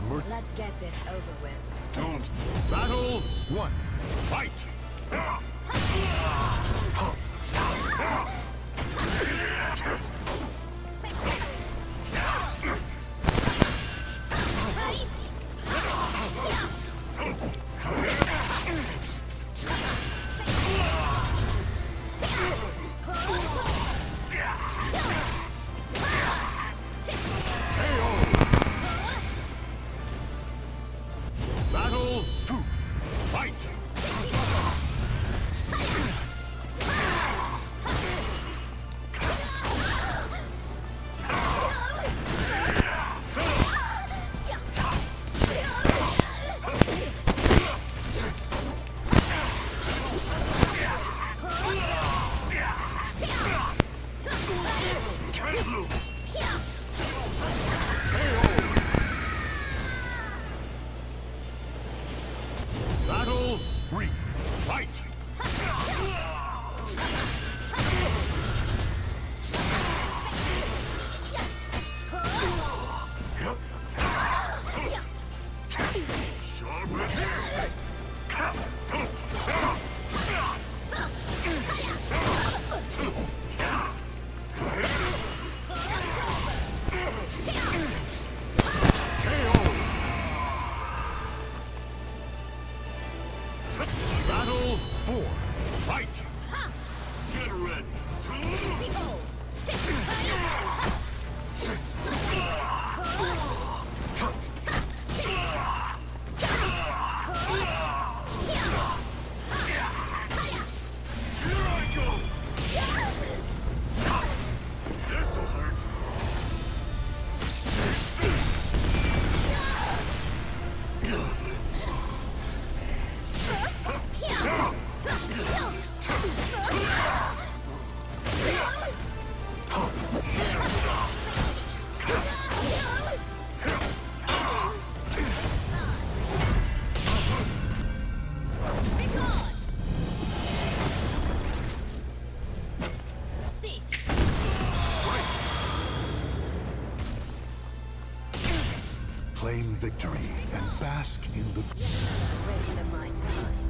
Let's get this over with. Don't. Battle one. Fight! Battle two. Fight! Battle three. Fight! Battle four. Fight! Get ready. Behold! Here I go! This'll hurt. Claim victory and bask in the... Waste of my time.